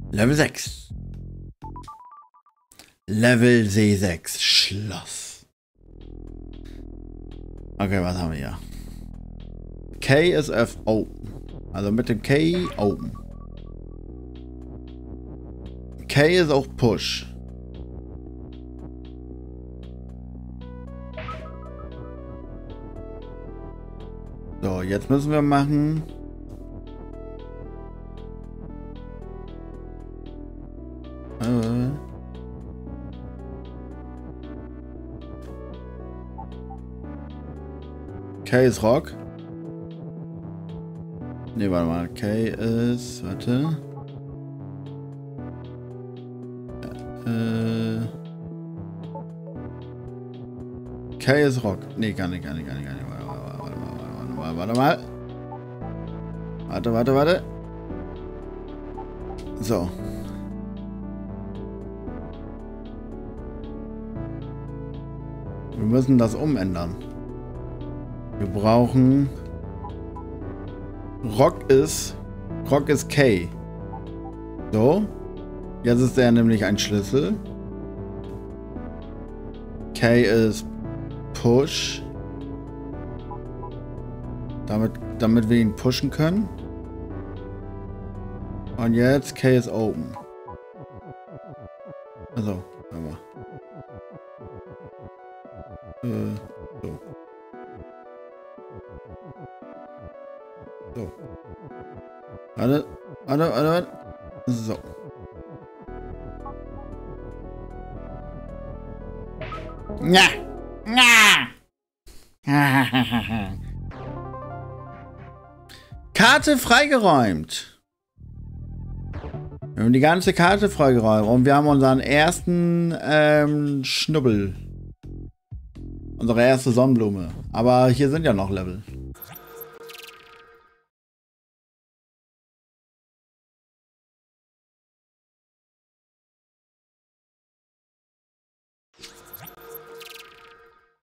Level 6. Level C6. Schloss. Okay, was haben wir hier? K ist open. Also mit dem K open. K ist auch push. So, jetzt müssen wir machen. K ist Rock. Ne, warte mal. K ist. Warte. K ist Rock. Ne, gar nicht. Warte mal. Warte. So. Wir müssen das umändern. Wir brauchen... Rock ist K. So. Jetzt ist er nämlich ein Schlüssel. K ist Push. Damit wir ihn pushen können. Und jetzt K ist Open. Also, warte mal. So. So. Warte. So. Ja. Karte freigeräumt. Wir haben die ganze Karte freigeräumt und wir haben unseren ersten Schnubbel. Unsere erste Sonnenblume. Aber hier sind ja noch Level.